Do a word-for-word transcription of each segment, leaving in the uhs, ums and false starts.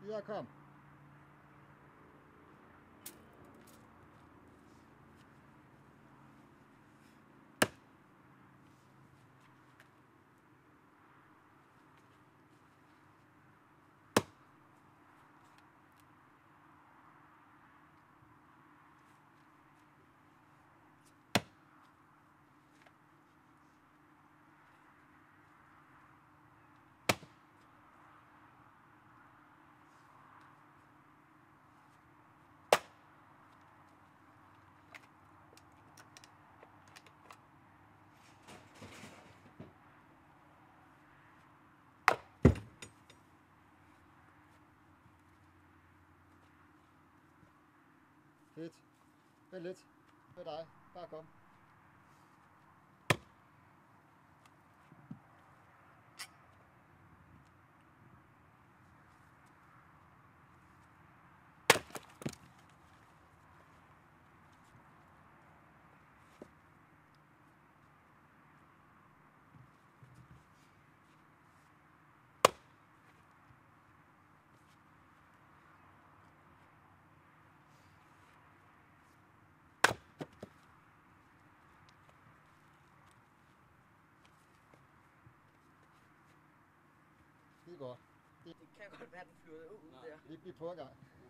Videre, kom. Fedt. Vent lidt. Med dig. Bare kom. Det går. Det kan godt være, den flyver ud Nej. der. Vi, vi prøver en gang.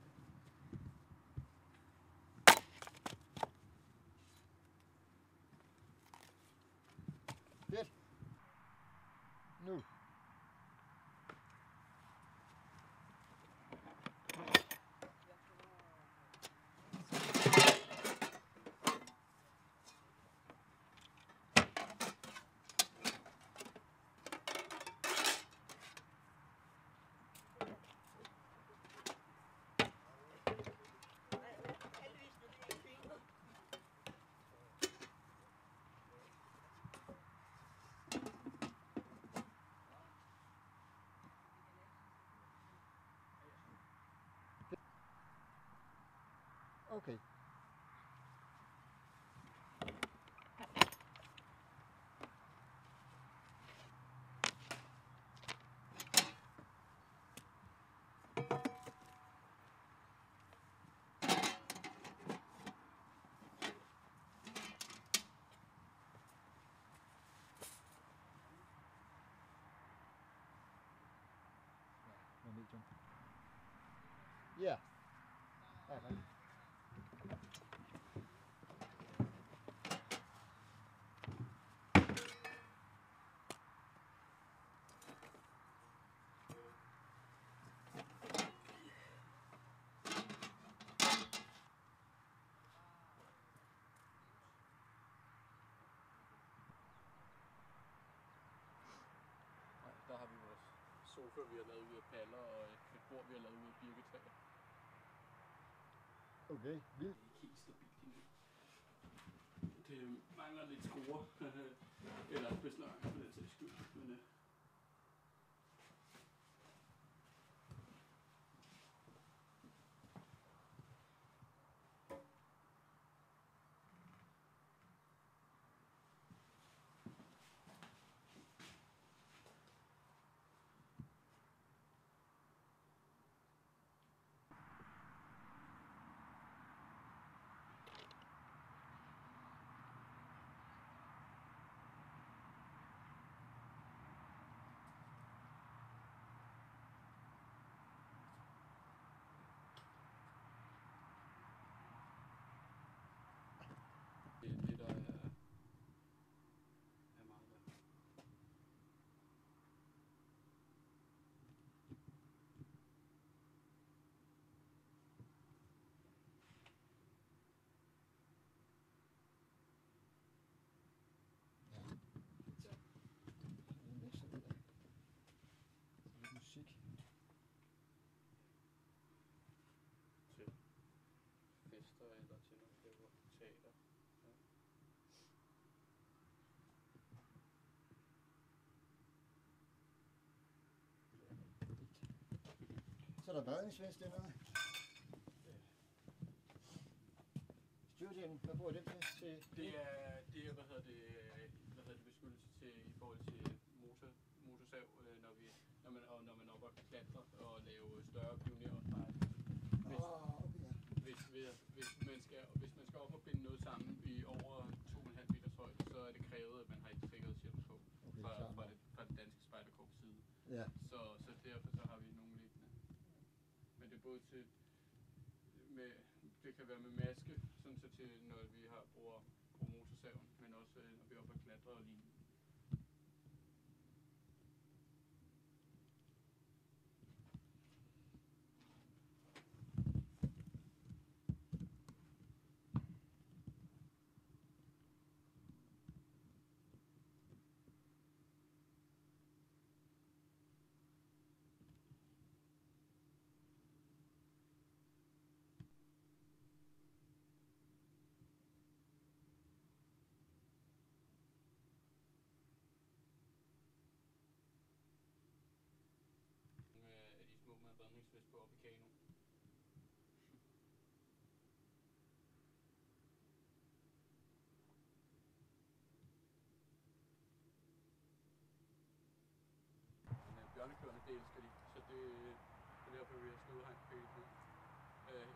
Fedt. Nu. Okay. Ja, med medium. Ja. Ja, tak. Der har vi vores sofa, vi har lavet ud af paller, og et bord, vi har lavet ud af birketræ. Okay, vildt. Det er ikke helt stabilt endnu. Det mangler lidt skruer, eller beslag for den sags skyld. Men, øh. Det er det, der er, er meget der. Musik. Til fester eller til når vi laver teater. Ja. Så er der badningsvest dernede. Styrtjen, hvad bruger den til? til? Det er, det er hvad hedder det, hvad hedder det beskyttelse til i forhold til motor, motorsav, øh, når vi, når man, og når man op og klatre og lave større pionerarbejde. Hvis, Åh, okay. hvis, hvis, hvis, man skal, hvis man skal op og binde noget sammen i over to komma fem meters højde, så er det krævet, at man har et sikkerhedshjelm på Okay, fra, klart fra, nok. det, fra det danske spejderkorps side. Ja, Så, så derfor så har vi nogle liggende. Men det er både til med, det kan være med maske, sådan så til når vi har bruger, bruger motorsaven, men også øh, når vi er oppe og klatre og lignende. Nogle af de små med redningsvest på op i kano. Men øh, bjørnekløerne, det elsker de, så det, det er derfor vi har slået hegn begge to. Øh,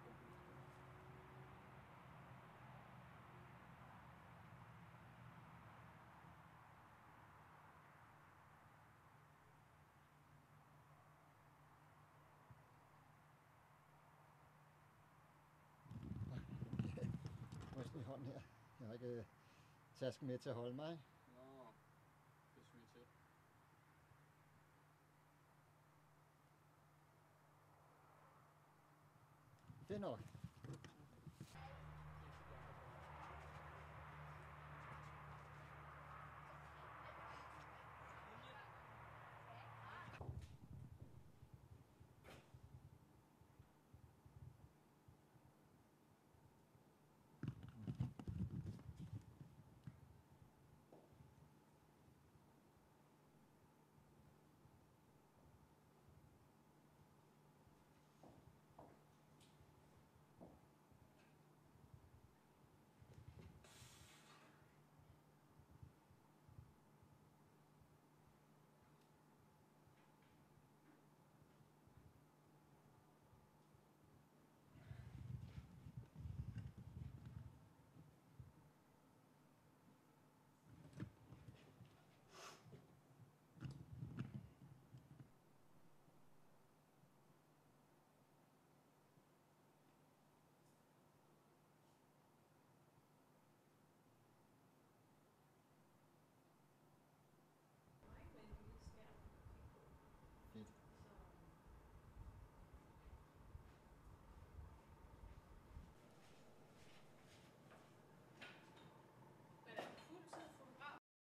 rysten i hånden her. Jeg har ikke øh, tasken med til at holde mig. Nå, det syger til. Det er nok.